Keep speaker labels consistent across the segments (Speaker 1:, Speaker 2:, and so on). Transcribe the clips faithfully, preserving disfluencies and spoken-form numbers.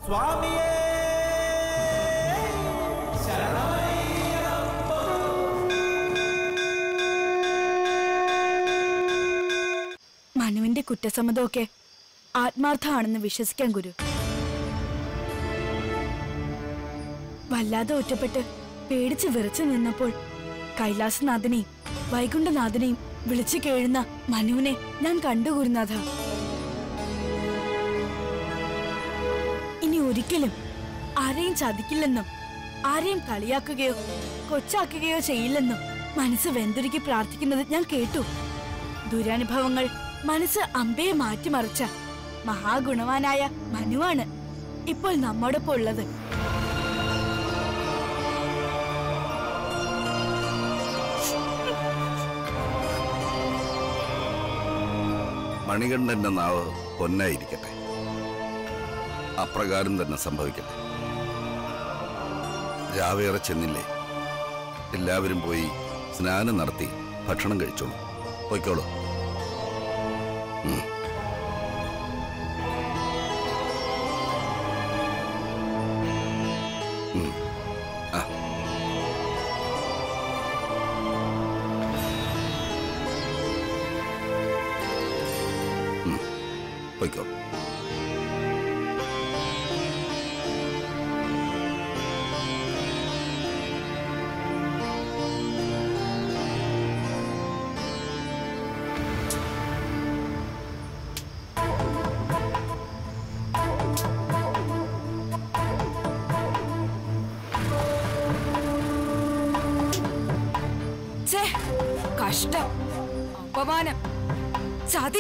Speaker 1: സ്വാമിയേ
Speaker 2: മനുവിന്റെ കുറ്റസമ്മതമൊക്കെ ആത്മാർത്ഥമാണെന്ന് വിശ്വസിക്കാൻ ഗുരു. വല്ലാതെ ഒറ്റപ്പെട്ട് പേടിച്ച് വിറച്ചു നിന്നപ്പോൾ കൈലാസനാഥനെയും വൈകുണ്ഠനാഥനെയും വിളിച്ചു കേഴുന്ന മനുവിനെ ഞാൻ കണ്ടു ഗുരുനാഥ. ഇനി ഒരിക്കലും ആരെയും ചതിക്കില്ലെന്നും ആരെയും കളിയാക്കുകയോ കൊച്ചാക്കുകയോ ചെയ്യില്ലെന്നും മനസ്സ് വെന്തുരുക്കി പ്രാർത്ഥിക്കുന്നത് ഞാൻ കേട്ടു. ദുരനുഭവങ്ങൾ മനസ്സ് അമ്പയെ മാറ്റിമറിച്ച മഹാഗുണവാനായ മനുവാണ് ഇപ്പോൾ നമ്മോടൊപ്പം ഉള്ളത്.
Speaker 3: മണികണ്ഠന്റെ നാവ് പൊന്നായിരിക്കട്ടെ, അപ്രകാരം തന്നെ സംഭവിക്കട്ടെ. രാവേറെ ചെന്നില്ലേ? എല്ലാവരും പോയി സ്നാനം നടത്തി ഭക്ഷണം കഴിച്ചോളൂ. പോയിക്കോളൂ. പോയിക്കോ.
Speaker 2: കഷ്ടം, അപമാനം, ചതി.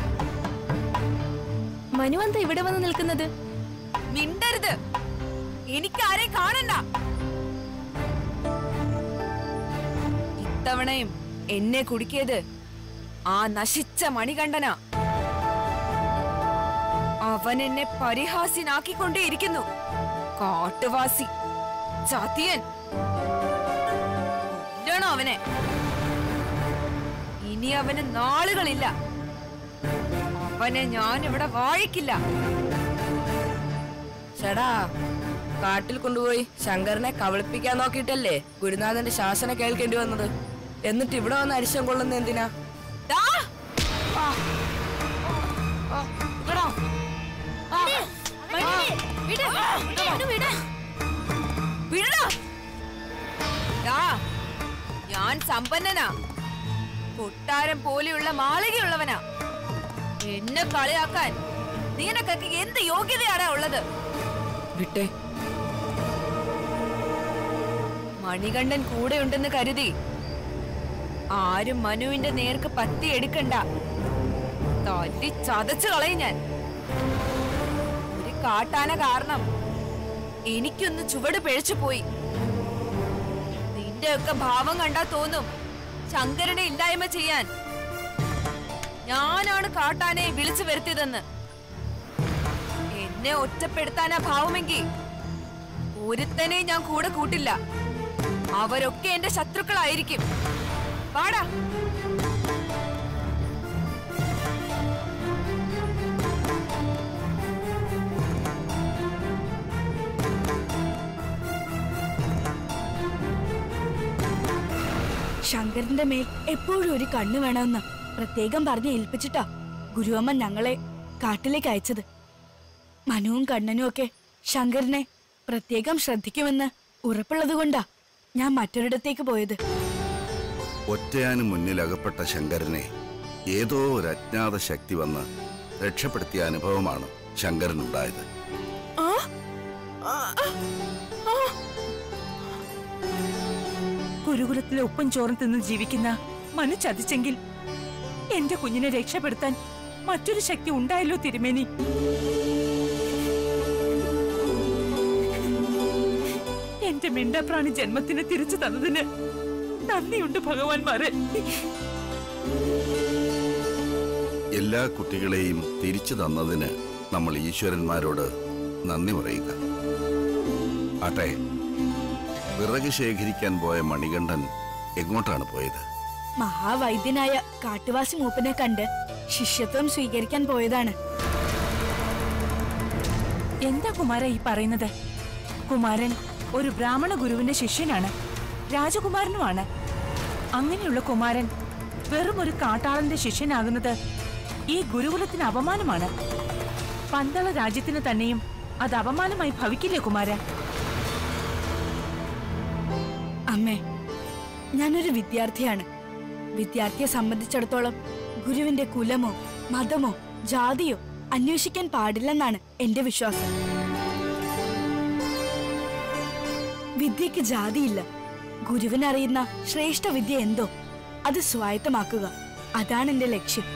Speaker 4: മനു എന്താ ഇവിടെ വന്ന് നിൽക്കുന്നത്?
Speaker 2: മിണ്ടരുത്, എനിക്കാരെ കാണണ്ട. ഇത്തവണയും എന്നെ കുടുക്കിയത് ആ നശിച്ച മണികണ്ഠനാ. അവൻ എന്നെ പരിഹാസ്യനാക്കിക്കൊണ്ടേയിരിക്കുന്നു. കാട്ടുവാസി, ചതിയൻ. കൊല്ലണോ അവനെ? ഇനി അവന് നാളുകളില്ല. അവനെ ഞാൻ ഇവിടെ വാഴിക്കില്ല.
Speaker 5: ചേടാ, കാട്ടിൽ കൊണ്ടുപോയി ശങ്കരനെ കബളിപ്പിക്കാൻ നോക്കിയിട്ടല്ലേ ഗുരുനാഥന്റെ ശാസന കേൾക്കേണ്ടി വന്നത്? എന്നിട്ട് ഇവിടെ വന്ന് അരിശം കൊള്ളുന്ന എന്തിനാ?
Speaker 2: ഞാൻ സമ്പന്നനാ, കൊട്ടാരം പോലെയുള്ള മാളികയുള്ളവനാ. എന്നെ കളിയാക്കാൻ നിനക്കൊക്കെ എന്ത് യോഗ്യതയാടാ ഉള്ളത്?
Speaker 5: വിട്ടേ.
Speaker 2: മണികണ്ഠൻ കൂടെ ഉണ്ടെന്ന് കരുതി ആരും മനുവിന്റെ നേർക്ക് പത്തി എടുക്കണ്ട. തല്ലി ചതച്ചു കളയും ഞാൻ. ഒരു കാട്ടാന കാരണം എനിക്കൊന്ന് ചുവട് പിഴച്ചു പോയി. നിന്റെയൊക്കെ ഭാവം കണ്ടാ തോന്നും ശങ്കരനെ ഇല്ലായ്മ ചെയ്യാൻ ഞാനാണ് കാട്ടാനെ വിളിച്ചു വരുത്തിയതെന്ന്. എന്നെ ഒറ്റപ്പെടുത്താനാ ഭാവമെങ്കിൽ ഒരുത്തനെ ഞാൻ കൂടെ കൂട്ടില്ല. അവരൊക്കെ എന്റെ ശത്രുക്കളായിരിക്കും. പാടാ. ശങ്കരന്റെ മേൽ എപ്പോഴും ഒരു കണ്ണു വേണമെന്ന് പ്രത്യേകം പറഞ്ഞ് ഏൽപ്പിച്ചിട്ടാ ഗുരുവമ്മ ഞങ്ങളെ കാട്ടിലേക്ക് അയച്ചത്. മനുവും കണ്ണനും ഒക്കെ ശങ്കരനെ പ്രത്യേകം ശ്രദ്ധിക്കുമെന്ന് ഉറപ്പുള്ളത് കൊണ്ടാ ഞാൻ മറ്റൊരിടത്തേക്ക് പോയത്.
Speaker 3: ഒറ്റയാന് മുന്നിൽ അകപ്പെട്ട ശങ്കരനെ ഏതോ ഒരു അജ്ഞാത ശക്തി വന്ന് രക്ഷപ്പെടുത്തിയ അനുഭവമാണ് ശങ്കരനുണ്ടായത്.
Speaker 6: ഗുരുകുലത്തിലെ ഉപ്പും ചോറും തിന്ന് ജീവിക്കുന്ന മനു ചതിച്ചെങ്കിൽ എന്റെ കുഞ്ഞിനെ രക്ഷപ്പെടുത്താൻ മറ്റൊരു ശക്തി ഉണ്ടായല്ലോ തിരുമേനി. എന്റെ മിണ്ടാപ്രാണി ജന്മത്തിന് തിരിച്ചു തന്നതിന് നന്ദിയുണ്ട് ഭഗവാൻമാരെ.
Speaker 3: എല്ലാ കുട്ടികളെയും തിരിച്ചു തന്നതിന് നമ്മൾ ഈശ്വരന്മാരോട് നന്ദി പറയുക. ആട്ടെ, വിറക് ശേഖരിക്കാൻ പോയ മണികണ്ഠൻ എങ്ങോട്ടാണ് പോയത്?
Speaker 2: മഹാവൈദ്യനായ കാട്ടുവാസി മൂപ്പനെ കണ്ട് ശിഷ്യത്വം സ്വീകരിക്കാൻ പോയതാണ്.
Speaker 6: എന്താ കുമാര ഈ പറയുന്നത്? കുമാരൻ ഒരു ബ്രാഹ്മണ ഗുരുവിന്റെ ശിഷ്യനാണ്, രാജകുമാരനുമാണ്. അങ്ങനെയുള്ള കുമാരൻ വെറും ഒരു കാട്ടാളന്റെ ശിഷ്യനാകുന്നത് ഈ ഗുരുകുലത്തിന് അപമാനമാണ്. പന്തള രാജ്യത്തിന് തന്നെയും അത് അപമാനമായി ഭവിക്കില്ലേ കുമാര?
Speaker 2: അമ്മേ, ഞാനൊരു വിദ്യാർത്ഥിയാണ്. വിദ്യാർത്ഥിയെ സംബന്ധിച്ചിടത്തോളം ഗുരുവിന്റെ കുലമോ മതമോ ജാതിയോ അന്വേഷിക്കാൻ പാടില്ലെന്നാണ് എന്റെ വിശ്വാസം. വിദ്യക്ക് ജാതിയില്ല. ഗുരുവിനറിയുന്ന ശ്രേഷ്ഠ വിദ്യ എന്തോ അത് സ്വായത്തമാക്കുക, അതാണ് എന്റെ ലക്ഷ്യം.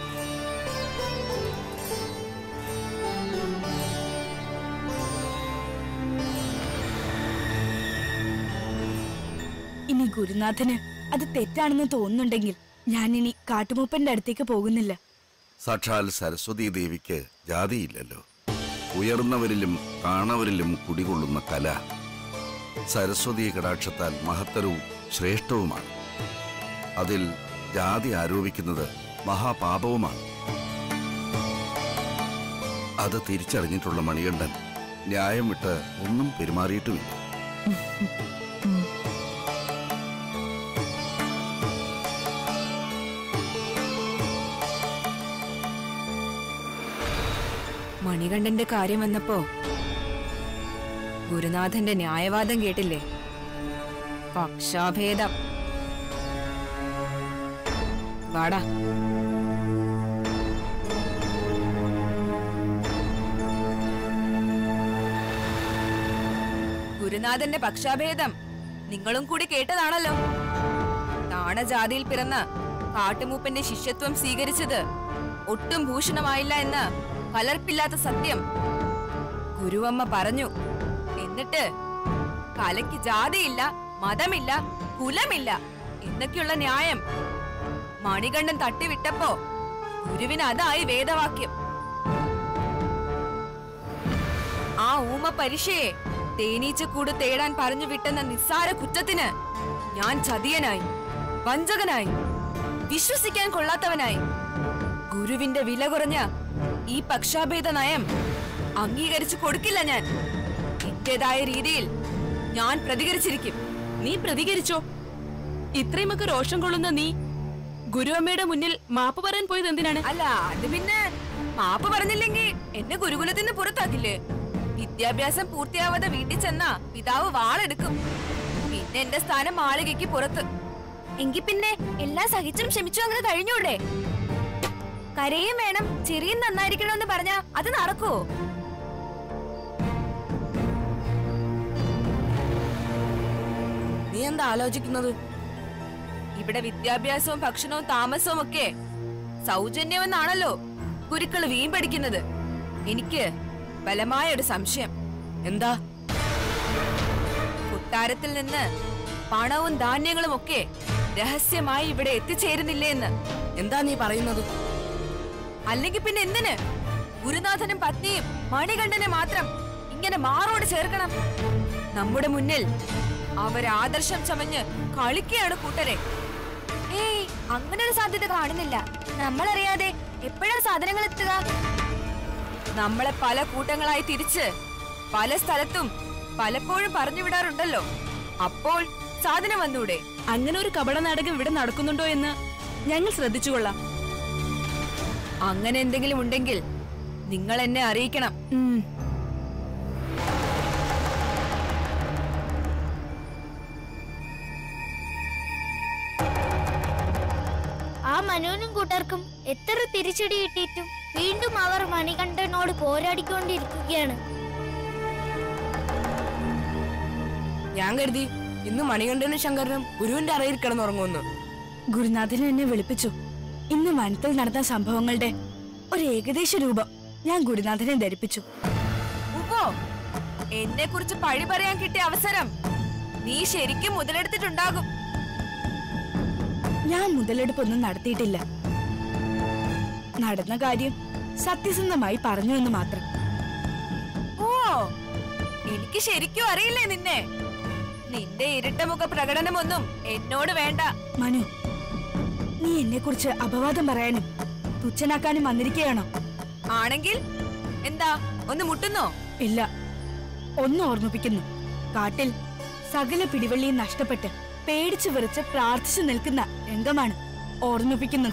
Speaker 2: ഇനി ഗുരുനാഥന് അത് തെറ്റാണെന്ന് തോന്നുന്നുണ്ടെങ്കിൽ ഞാൻ ഇനി കാട്ടുമൂപ്പന്റെ അടുത്തേക്ക് പോകുന്നില്ല.
Speaker 3: സാക്ഷാൽ സരസ്വതീ ദേവിക്ക് ജാതിയില്ലല്ലോ. ഉയർന്നവരിലും താണവരിലും കുടികൊള്ളുന്ന കല സരസ്വതീ കടാക്ഷത്താൽ മഹത്തരവും ശ്രേഷ്ഠവുമാണ്. അതിൽ ജാതി ആരോപിക്കുന്നത് മഹാപാപവുമാണ്. അത് തിരിച്ചറിഞ്ഞിട്ടുള്ള മണികണ്ഠൻ ന്യായം വിട്ട് ഒന്നും പെരുമാറിയിട്ടുമില്ല.
Speaker 1: മണികണ്ഠന്റെ കാര്യം വന്നപ്പോ ഗുരുനാഥന്റെ ന്യായവാദം കേട്ടില്ലേ? പക്ഷാഭേദം. വാടാ. ഗുരുനാഥന്റെ പക്ഷാഭേദം നിങ്ങളും കൂടി കേട്ടതാണല്ലോ. താണജാതിയിൽ പിറന്ന കാട്ടുമൂപ്പന്റെ ശിഷ്യത്വം സ്വീകരിച്ചത് ഒട്ടും ഭൂഷണമായില്ല എന്ന് കലർപ്പില്ലാത്ത സത്യം ഗുരുവമ്മ പറഞ്ഞു. എന്നിട്ട് കലയ്ക്ക് ജാതിയില്ല, മതമില്ല, കുലമില്ല എന്നൊക്കെയുള്ള ന്യായം മണികണ്ഠൻ തട്ടിവിട്ടപ്പോ ഗുരുവിന് അതായി വേദവാക്യം. ആ ഊമ പരീക്ഷയെ തേനീച്ചക്കൂട് തേടാൻ പറഞ്ഞു വിട്ടെന്ന നിസ്സാര കുറ്റത്തിന് ഞാൻ ചതിയനായി, വഞ്ചകനായി, വിശ്വസിക്കാൻ കൊള്ളാത്തവനായി. ഗുരുവിന്റെ വില കുറഞ്ഞ ഈ പക്ഷാഭേദ നയം അംഗീകരിച്ചു കൊടുക്കില്ല ഞാൻ. എന്റേതായ രീതിയിൽ ഞാൻ പ്രതികരിച്ചിരിക്കും.
Speaker 4: നീ പ്രതികരിച്ചോ? ഇത്രയുമൊക്കെ രോഷം കൊള്ളുന്ന നീ ഗുരുവമ്മയുടെ മുന്നിൽ മാപ്പ് പറയാൻ പോയത് എന്തിനാണ്?
Speaker 1: അല്ല, അത് പിന്നെ മാപ്പ് പറഞ്ഞില്ലെങ്കിൽ എന്നെ ഗുരുകുലത്തിന് പുറത്താക്കില്ലേ? വിദ്യാഭ്യാസം പൂർത്തിയാവാതെ വീട്ടിൽ ചെന്ന പിതാവ് വാളെടുക്കും. പിന്നെ എന്റെ സ്ഥാനം മാളികയ്ക്ക് പുറത്ത്.
Speaker 7: എങ്കിൽ പിന്നെ എല്ലാം സഹിച്ചും ക്ഷമിച്ചും അങ്ങനെ കഴിഞ്ഞൂടെ? കരയും വേണം, ചെറിയും നന്നായിരിക്കണമെന്ന് പറഞ്ഞാ അത് നടക്കുവോ?
Speaker 5: നീ എന്താ ആലോചിക്കുന്നത്?
Speaker 1: ഇവിടെ വിദ്യാഭ്യാസവും ഭക്ഷണവും താമസവും ഒക്കെ സൗജന്യമെന്നാണല്ലോ ഗുരുക്കള് വീമ്പടിക്കുന്നത്. എനിക്ക് ബലമായ ഒരു സംശയം.
Speaker 5: എന്താ?
Speaker 1: കൊട്ടാരത്തിൽ നിന്ന് പണവും ധാന്യങ്ങളും ഒക്കെ രഹസ്യമായി ഇവിടെ എത്തിച്ചേരുന്നില്ലേ എന്ന്.
Speaker 5: എന്താ നീ പറയുന്നത്?
Speaker 1: അല്ലെങ്കിൽ പിന്നെ എന്തിന് ഗുരുനാഥനും പത്നിയും മണികണ്ഠനെ മാത്രം ഇങ്ങനെ മാറോട് ചേർക്കണം? നമ്മുടെ മുന്നിൽ അവരാദർശം ചമഞ്ഞ് കളിക്കുകയാണ് കൂട്ടരെ.
Speaker 7: ഏയ്, അങ്ങനെ ഒരു സാധ്യത കാണുന്നില്ല. നമ്മളറിയാതെ എപ്പോഴാണ് സാധനങ്ങൾ എത്തുക?
Speaker 1: നമ്മളെ പല കൂട്ടങ്ങളായി തിരിച്ച് പല സ്ഥലത്തും പലപ്പോഴും പറഞ്ഞു വിടാറുണ്ടല്ലോ. അപ്പോൾ സാധനം വന്നൂടെ?
Speaker 4: അങ്ങനെ ഒരു കപട നാടകം ഇവിടെ നടക്കുന്നുണ്ടോ എന്ന് ഞങ്ങൾ ശ്രദ്ധിച്ചുകൊള്ളാം.
Speaker 1: അങ്ങനെ എന്തെങ്കിലും ഉണ്ടെങ്കിൽ നിങ്ങൾ എന്നെ അറിയിക്കണം.
Speaker 7: ആ മനുവിനും കൂട്ടർക്കും എത്ര തിരിച്ചടി കിട്ടിയിട്ടും വീണ്ടും അവർ മണികണ്ഠനോട് പോരാടിക്കൊണ്ടിരിക്കുകയാണ്.
Speaker 5: ഞാൻ കരുതി ഇന്ന് മണികണ്ഠനും ശങ്കരനും ഗുരുവിന്റെ അറയിൽ കിടന്നുറങ്ങുന്നു.
Speaker 2: ഗുരുനാഥൻ എന്നെ വിളിപ്പിച്ചു. ഇന്ന് വനത്തിൽ നടന്ന സംഭവങ്ങളുടെ ഒരു ഏകദേശ രൂപം ഞാൻ ഗുരുനാഥനെ ധരിപ്പിച്ചു.
Speaker 1: ഉപ്പോ, എന്നെ കുറിച്ച് പഴി പറയാൻ കിട്ടിയ അവസരം നീ ശരിക്കും മുതലെടുത്തിട്ടുണ്ടാകും.
Speaker 2: ഞാൻ മുതലെടുപ്പൊന്നും നടത്തിയിട്ടില്ല. നടന്ന കാര്യം സത്യസന്ധമായി പറഞ്ഞു എന്ന് മാത്രം.
Speaker 1: ഓ, എനിക്ക് ശരിക്കും അറിയില്ലേ നിന്നെ. നിന്റെ ഇരട്ടമുഖ പ്രകടനമൊന്നും എന്നോട് വേണ്ട.
Speaker 2: മനു, നീ എന്നെ കുറിച്ച് അപവാദം പറയാനും തുച്ഛനാക്കാനും വന്നിരിക്കുകയാണോ?
Speaker 1: ആണെങ്കിൽ എന്താ, ഒന്ന് മുട്ടുന്നോ?
Speaker 2: ഇല്ല, ഒന്ന് ഓർമ്മിപ്പിക്കുന്നു. കാട്ടിൽ സകല പിടിവള്ളിയും നഷ്ടപ്പെട്ട് പേടിച്ചു വിറച്ച് പ്രാർത്ഥിച്ചു നിൽക്കുന്ന രംഗമാണ് ഓർമ്മിപ്പിക്കുന്നത്.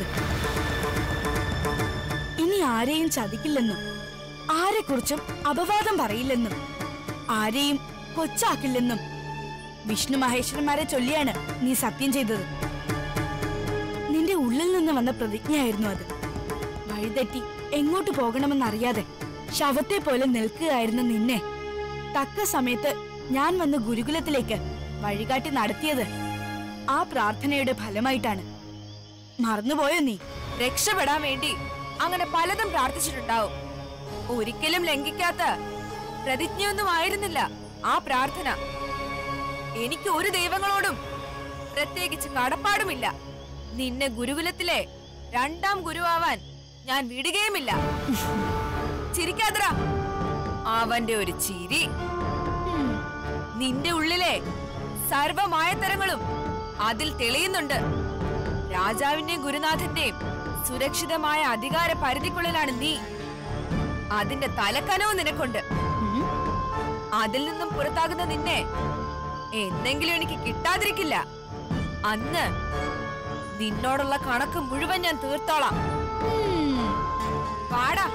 Speaker 2: ഇനി ആരെയും ചതിക്കില്ലെന്നും ആരെക്കുറിച്ചും അപവാദം പറയില്ലെന്നും ആരെയും കൊച്ചാക്കില്ലെന്നും വിഷ്ണു മഹേശ്വരന്മാരെ ചൊല്ലിയാണ് നീ സത്യം ചെയ്തത്. നിന്റെ ഉള്ളിൽ നിന്ന് വന്ന പ്രതിജ്ഞയായിരുന്നു അത്. വഴിതെറ്റി എങ്ങോട്ട് പോകണമെന്നറിയാതെ ശവത്തെ പോലെ നിൽക്കുകയായിരുന്ന നിന്നെ തക്ക സമയത്ത് ഞാൻ വന്ന് ഗുരുകുലത്തിലേക്ക് വഴികാട്ടി നടത്തിയത് ആ പ്രാർത്ഥനയുടെ ഫലമായിട്ടാണ്. മറന്നുപോയോ നീ?
Speaker 1: രക്ഷപ്പെടാൻ വേണ്ടി അങ്ങനെ പലതും പ്രാർത്ഥിച്ചിട്ടുണ്ടാവും. ഒരിക്കലും ലംഘിക്കാത്ത പ്രതിജ്ഞയൊന്നും ആയിരുന്നില്ല ആ പ്രാർത്ഥന. എനിക്ക് ഒരു ദൈവങ്ങളോടും പ്രത്യേകിച്ച് കടപ്പാടുമില്ല. നിന്നെ ഗുരുകുലത്തിലെ രണ്ടാം ഗുരുവാവാൻ ഞാൻ വിടുകയുമില്ല. ചിരിക്കാതറ. അവന്റെ ഒരു ചിരി. നിന്റെ ഉള്ളിലെ സർവമായത്തരങ്ങളും അതിൽ തെളിയുന്നുണ്ട്. രാജാവിന്റെയും ഗുരുനാഥന്റെയും സുരക്ഷിതമായ അധികാര പരിധിക്കുള്ളിലാണ് നീ. അതിന്റെ തലക്കനവും നിനക്കുണ്ട്. അതിൽ നിന്നും പുറത്താകുന്ന നിന്നെ എന്നെങ്കിലും എനിക്ക് കിട്ടാതിരിക്കില്ല. അന്ന് നിന്നോടുള്ള കണക്ക് മുഴുവൻ ഞാൻ തീർത്തോളാം. പാടാ.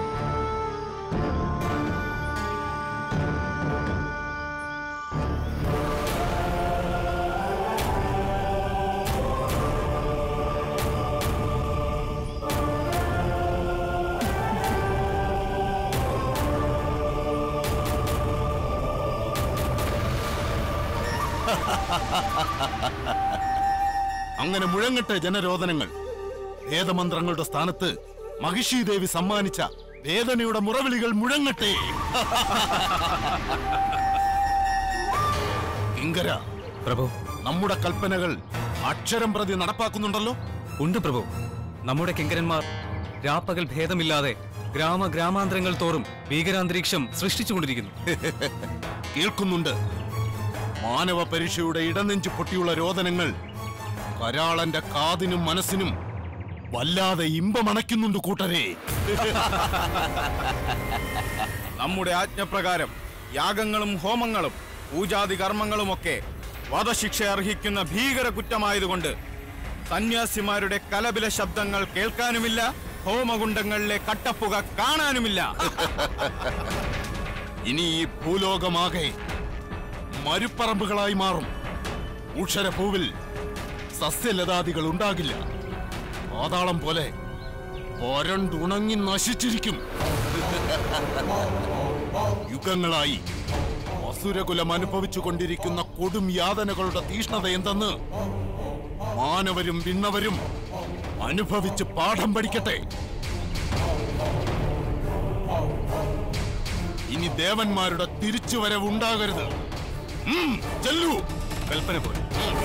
Speaker 8: അങ്ങനെ മുഴങ്ങട്ടെ ജനരോധനങ്ങൾ. വേദമന്ത്രങ്ങളുടെ സ്ഥാനത്ത് മഹിഷി ദേവി സമ്മാനിച്ച വേദനയുടെ മുറവിളികൾ മുഴങ്ങട്ടെ. കിങ്കര
Speaker 9: പ്രഭു,
Speaker 8: നമ്മുടെ കൽപ്പനകൾ അക്ഷരം പ്രതി നടപ്പാക്കുന്നുണ്ടല്ലോ?
Speaker 9: ഉണ്ട് പ്രഭു. നമ്മുടെ കിങ്കരന്മാർ രാപ്പകൽ ഭേദമില്ലാതെ ഗ്രാമ ഗ്രാമാന്തരങ്ങൾ തോറും ഭീകരാന്തരീക്ഷം സൃഷ്ടിച്ചുകൊണ്ടിരിക്കുന്നു.
Speaker 8: കേൾക്കുന്നുണ്ട്. മാനവ പരീക്ഷയുടെ ഇടനെഞ്ചു പൊട്ടിയുള്ള രോദനങ്ങൾ കരാളന്റെ കാതിനും മനസ്സിനും വല്ലാതെ ഇമ്പമണയ്ക്കുന്നുണ്ട് കൂട്ടരെ.
Speaker 10: നമ്മുടെ ആജ്ഞപ്രകാരം യാഗങ്ങളും ഹോമങ്ങളും പൂജാതി കർമ്മങ്ങളുമൊക്കെ വധശിക്ഷ അർഹിക്കുന്ന ഭീകര കുറ്റമായതുകൊണ്ട് സന്യാസിമാരുടെ കലപില ശബ്ദങ്ങൾ കേൾക്കാനുമില്ല, ഹോമകുണ്ടങ്ങളിലെ കട്ടപ്പുക കാണാനുമില്ല.
Speaker 8: ഇനി ഈ ഭൂലോകമാകെ മരുപ്പറമ്പുകളായി മാറും. ഉക്ഷരഭൂവിൽ സസ്യലതാദികൾ ഉണ്ടാകില്ല. പാതാളം പോലെ ഒരണ്ടുണങ്ങി നശിച്ചിരിക്കും. യുഗങ്ങളായി അസുരകുലം അനുഭവിച്ചു കൊണ്ടിരിക്കുന്ന കൊടും യാതനകളുടെ തീഷ്ണത എന്തെന്ന് മാനവരും വിണ്ണവരും അനുഭവിച്ച് പാഠം പഠിക്കട്ടെ. ഇനി ദേവന്മാരുടെ തിരിച്ചുവരവ് ഉണ്ടാകരുത്. ചെല്ലു.
Speaker 9: കൽപ്പന പോലെ.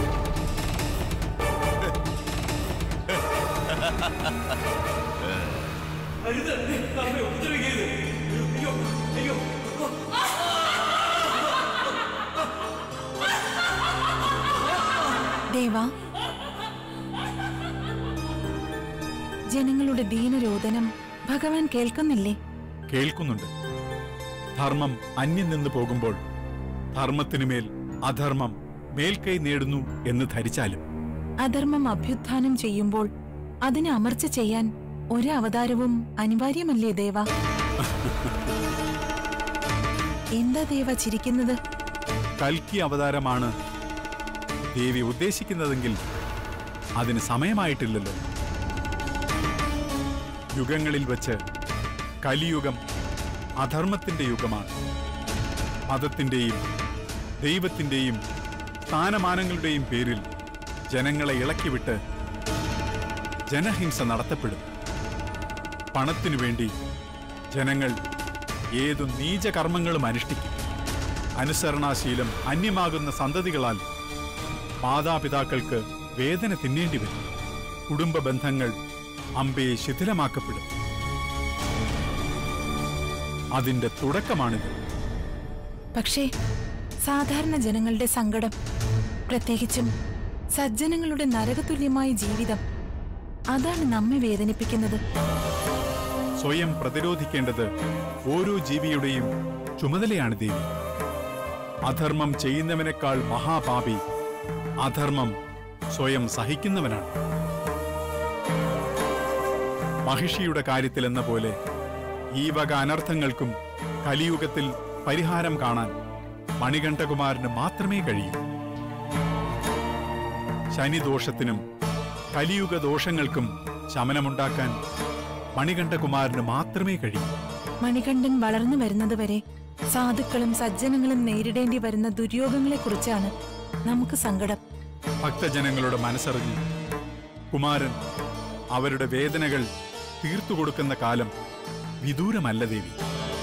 Speaker 6: ദേവാ, ജനങ്ങളുടെ ദീനരോദനം ഭഗവാൻ കേൾക്കുന്നില്ലേ?
Speaker 11: കേൾക്കുന്നുണ്ട്. ധർമ്മം അന്യം നിന്ന് പോകുമ്പോൾ ധർമ്മത്തിനുമേൽ അധർമ്മം മേൽക്കൈ നേടുന്നു എന്ന് ധരിച്ചാലും
Speaker 6: അധർമ്മം അഭ്യുത്ഥാനം ചെയ്യുമ്പോൾ അതിനെ അമർച്ച ചെയ്യാൻ ഒരു അവതാരവും അനിവാര്യമല്ലേ ദേവ? എന്താ ദേവ ചിരിക്കുന്നത്?
Speaker 11: കൽക്കി അവതാരമാണ് ദേവി ഉദ്ദേശിക്കുന്നതെങ്കിൽ അതിന് സമയമായിട്ടില്ലല്ലോ. യുഗങ്ങളിൽ വച്ച് കലിയുഗം അധർമ്മത്തിന്റെ യുഗമാണ്. മതത്തിന്റെയും ദൈവത്തിന്റെയും സ്ഥാനമാനങ്ങളുടെയും പേരിൽ ജനങ്ങളെ ഇളക്കിവിട്ട് ജനഹിംസ നടത്തപ്പെടും. പണത്തിനു വേണ്ടി ജനങ്ങൾ ഏതു നീചകർമ്മങ്ങളും അനുഷ്ഠിക്കും. അനുസരണാശീലം അന്യമാകുന്ന സന്തതികളാൽ മാതാപിതാക്കൾക്ക് വേദന തിന്നേണ്ടി വരും. കുടുംബ ബന്ധങ്ങൾ അമ്പേ ശിഥിലമാക്കപ്പെടും. അതിന്റെ തുടക്കമാണിത്.
Speaker 6: പക്ഷേ സാധാരണ ജനങ്ങളുടെ സങ്കടം, പ്രത്യേകിച്ചും സജ്ജനങ്ങളുടെ നരകതുല്യമായ ജീവിതം, അതാണ് നമ്മെ വേദനിപ്പിക്കുന്നത്.
Speaker 11: സ്വയം പ്രതിരോധിക്കേണ്ടത് ഓരോ ജീവിയുടെയും ചുമതലയാണ് ദേവി. അധർമ്മം ചെയ്യുന്നവനേക്കാൾ മഹാപാപി അധർമ്മം സ്വയം സഹിക്കുന്നവനാണ്. മഹിഷിയുടെ കാര്യത്തിലെന്ന പോലെ ഈ വക അനർത്ഥങ്ങൾക്കും കലിയുഗത്തിൽ പരിഹാരം കാണാൻ മണികണ്ഠകുമാരന് മാത്രമേ കഴിയൂ. ശനിദോഷത്തിനും കലിയുഗ ദോഷങ്ങൾക്കും ശമനമുണ്ടാക്കാൻ മണികണ്ഠകുമാരന് മാത്രമേ കഴിയൂ.
Speaker 6: മണികണ്ഠൻ വളർന്നു വരുന്നതുവരെ സാധുക്കളും സജ്ജനങ്ങളും നേരിടേണ്ടി വരുന്ന ദുര്യോഗങ്ങളെക്കുറിച്ചാണ് നമുക്ക് സങ്കടം.
Speaker 11: ഭക്തജനങ്ങളുടെ മനസ്സറിഞ്ഞ് കുമാരൻ അവരുടെ വേദനകൾ തീർത്തു കൊടുക്കുന്ന കാലം വിദൂരമല്ല ദേവി.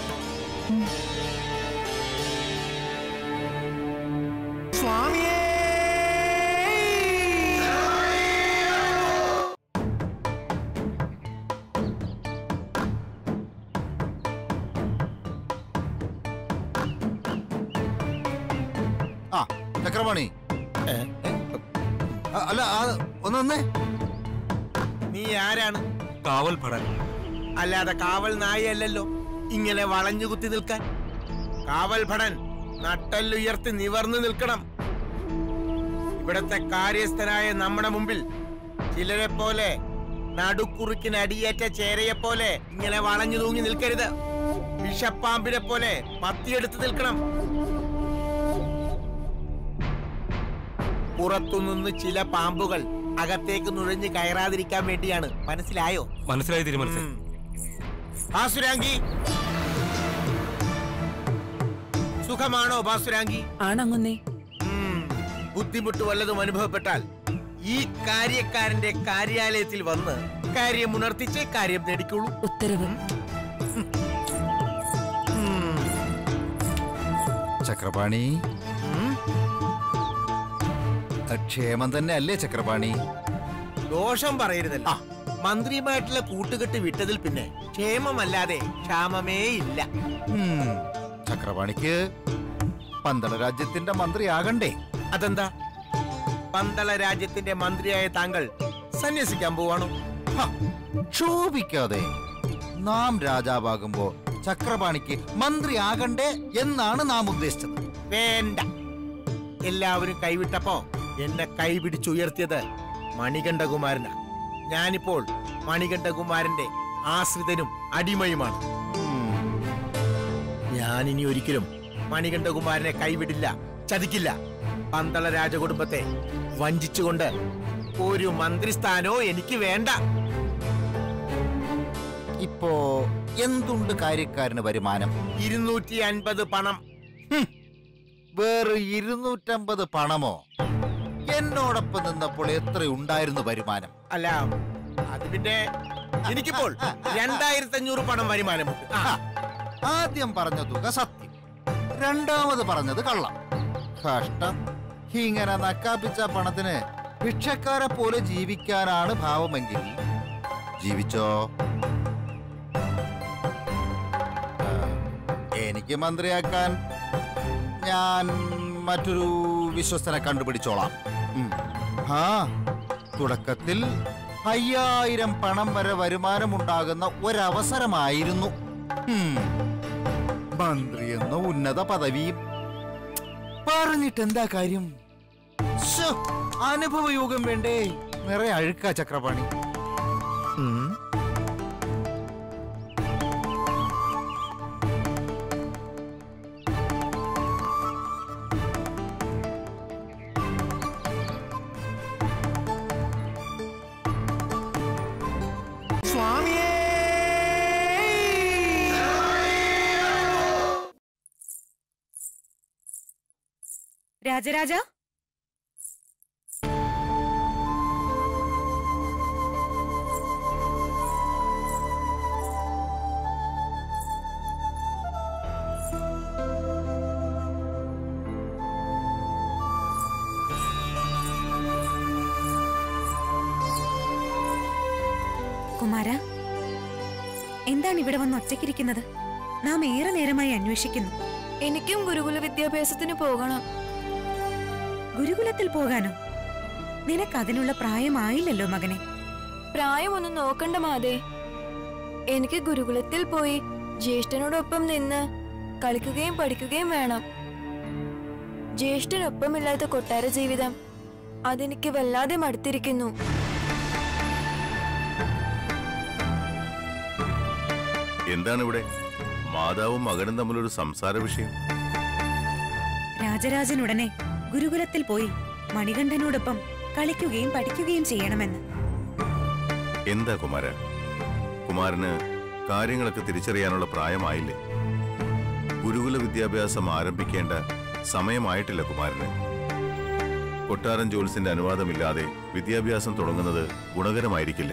Speaker 12: സ്വാമിയേ
Speaker 13: ആ ചക്രപാണി, അല്ല ഒന്നേ,
Speaker 12: നീ ആരാണ്?
Speaker 9: കാവൽ ഭടൻ.
Speaker 12: അല്ലാതെ കാവൽ നായയല്ലോ ഇങ്ങനെ വളഞ്ഞു കുത്തി നിൽക്കാൻ. കാവൽ ഭടൻ നട്ടല്ലുയർത്തി നിവർന്നു നിൽക്കണം. ഇവിടത്തെ കാര്യസ്ഥനായ നമ്മുടെ മുമ്പിൽ ചിലരെ പോലെ നടുക്കുറുക്കിന് അടിയേറ്റ ചേരയെ പോലെ ഇങ്ങനെ വളഞ്ഞു തൂങ്ങി നിൽക്കരുത്. വിഷപ്പാമ്പിനെ പോലെ പത്തിയെടുത്ത് നിൽക്കണം. പുറത്തുനിന്ന് ചില പാമ്പുകൾ അകത്തേക്ക് നുഴഞ്ഞു കയറാതിരിക്കാൻ വേണ്ടിയാണ്. മനസ്സിലായോ?
Speaker 9: മനസ്സിലായി തിരുമനസ്.
Speaker 12: ബാസുരാങ്കി, സുഖമാണോ ബാസുരാങ്കി?
Speaker 6: ആണങ്ങുന്നേ.
Speaker 12: ബുദ്ധിമുട്ട് വല്ലതും അനുഭവപ്പെട്ടാൽ ഈ കാര്യക്കാരന്റെ കാര്യാലയത്തിൽ വന്ന് കാര്യം ഉണർത്തിച്ച് കാര്യം നേടിക്കുള്ളൂ.
Speaker 6: ഉത്തരവ്.
Speaker 13: ചക്രപാണി, ക്ഷേമം തന്നെ അല്ലേ ചക്രപാണി?
Speaker 12: ദോഷം പറയരുതല്ല. മന്ത്രിയുമായിട്ടുള്ള കൂട്ടുകെട്ട് വിട്ടതിൽ പിന്നെ ക്ഷേമമല്ലാതെ ക്ഷാമമേ ഇല്ല.
Speaker 13: ചക്രപാണിക്ക് പന്തള രാജ്യത്തിന്റെ മന്ത്രിയാകണ്ടേ?
Speaker 12: അതെന്താ? പന്തള രാജ്യത്തിന്റെ മന്ത്രിയായ താങ്കൾ സന്യസിക്കാൻ പോവാണോ?
Speaker 13: ക്ഷോഭിക്കാതെ. നാം രാജാവാകുമ്പോ ചക്രപാണിക്ക് മന്ത്രിയാകണ്ടേ എന്നാണ് നാം ഉദ്ദേശിച്ചത്.
Speaker 12: വേണ്ട. എല്ലാവരും കൈവിട്ടപ്പോ എന്നെ കൈപിടിച്ചുയർത്തിയത് മണികണ്ഠകുമാരനാ. ഞാനിപ്പോൾ മണികണ്ഠകുമാരന്റെ ആശ്രിതനും അടിമയുമാണ്. ഞാനിനി ഒരിക്കലും മണികണ്ഠകുമാരനെ കൈവിടില്ല, ചതിക്കില്ല. പന്തള രാജകുടുംബത്തെ വഞ്ചിച്ചുകൊണ്ട് ഒരു മന്ത്രിസ്ഥാനോ എനിക്ക് വേണ്ട.
Speaker 13: ഇപ്പോ എന്തുണ്ട് കാര്യക്കാരന് വരുമാനം?
Speaker 12: ഇരുന്നൂറ്റി അൻപത് പണം.
Speaker 13: വേറെ ഇരുന്നൂറ്റമ്പത് പണമോ? എന്നോടൊപ്പം നിന്നപ്പോൾ എത്ര ഉണ്ടായിരുന്നു വരുമാനം?
Speaker 12: അല്ല, അത് പിന്നെ എനിക്കിപ്പോൾ രണ്ടായിരത്തി അഞ്ഞൂറ് പണം വരുമാനമുണ്ട്.
Speaker 13: ആദ്യം പറഞ്ഞ തുക സത്യം, രണ്ടാമത് പറഞ്ഞത് കള്ളം. കഷ്ടം. ഇങ്ങനെ നക്കാപ്പിച്ച പണത്തിന് ഭിക്ഷക്കാരെ പോലെ ജീവിക്കാനാണ് ഭാവമെങ്കിൽ ജീവിച്ചോ. എനിക്ക് മന്ത്രിയാക്കാൻ ഞാൻ മറ്റൊരു വിശ്വസ്തനെ കണ്ടുപിടിച്ചോളാം. ആ തുടക്കത്തിൽ അയ്യായിരം പണം വരെ വരുമാനമുണ്ടാകുന്ന ഒരവസരമായിരുന്നു. മന്ത്രി എന്ന ഉന്നത പദവിയും. പറഞ്ഞിട്ട് എന്താ കാര്യം? അനുഭവയോഗം വേണ്ടേ? നിറയെ അഴുക്കാ ചക്രപാണി.
Speaker 6: രാജരാജ,
Speaker 14: കുമാര, എന്താണ് ഇവിടെ വന്ന് ഒറ്റയ്ക്കിരിക്കുന്നത്? നാം ഏറെ നേരമായി അന്വേഷിക്കുന്നു.
Speaker 7: എനിക്കും ഗുരുകുല വിദ്യാഭ്യാസത്തിന് പോകണം.
Speaker 14: ഗുരുകുലത്തിൽ പോകാനോ? നിനക്ക് അതിനുള്ള പ്രായമായില്ലല്ലോ മകനെ.
Speaker 7: പ്രായമൊന്നും നോക്കണ്ട മാതേ. എനിക്ക് ഗുരുകുലത്തിൽ പോയി ജ്യേഷ്ഠനോടൊപ്പം നിന്ന് കളിക്കുകയും പഠിക്കുകയും വേണം. ജ്യേഷ്ഠനൊപ്പമില്ലാത്ത കൊട്ടാര ജീവിതം അതെനിക്ക് വല്ലാതെ മടുത്തിരിക്കുന്നു.
Speaker 15: എന്താണ് ഇവിടെ മാതാവും മകനും തമ്മിലൊരു സംസാര വിഷയം?
Speaker 14: രാജരാജനുടനെ ഗുരുകുലത്തിൽ പോയി മണികണ്ഠനോടൊപ്പം കളിക്കുകയും പഠിക്കുകയും ചെയ്യണമെന്ന്.
Speaker 15: എന്താ കുമാര, കുമാരന് കാര്യങ്ങളൊക്കെ തിരിച്ചറിയാനുള്ള പ്രായമായില്ലേ? ഗുരുകുല വിദ്യാഭ്യാസം ആരംഭിക്കേണ്ട സമയമായിട്ടില്ല കുമാരന്. കൊട്ടാരം ജോൽസിന്റെ അനുവാദമില്ലാതെ വിദ്യാഭ്യാസം തുടങ്ങുന്നത് ഗുണകരമായിരിക്കില്ല.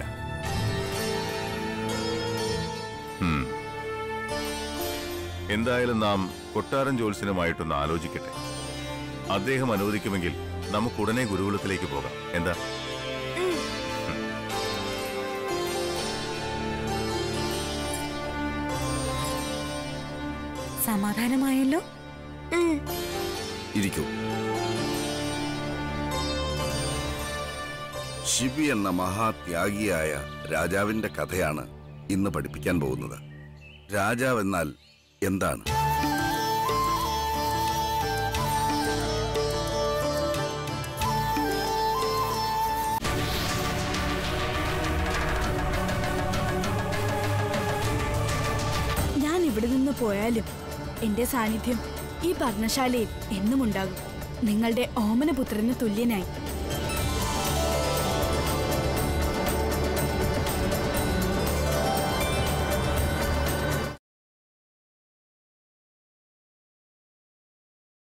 Speaker 15: ഉം. എന്തായാലും നാം കൊട്ടാരം ജോൽസിനുമായിട്ടൊന്ന് ആലോചിക്കട്ടെ. അദ്ദേഹം അനുവദിക്കുമെങ്കിൽ നമുക്കുടനെ ഗുരുകുലത്തിലേക്ക് പോകാം. എന്താ?
Speaker 14: സമാധാനമായല്ലോ?
Speaker 3: ഇരിക്കൂ. ശിബി എന്ന മഹാത്യാഗിയായ രാജാവിന്റെ കഥയാണ് ഇന്ന് പഠിപ്പിക്കാൻ പോകുന്നത്. രാജാവെന്നാൽ എന്താണ്?
Speaker 2: ഞാൻ ഇവിടെ നിന്ന് പോയാലും എന്റെ സാന്നിധ്യം ഈ പർണശാലയിൽ എന്നും ഉണ്ടാകും. നിങ്ങളുടെ ഓമനപുത്രന് തുല്യനായി.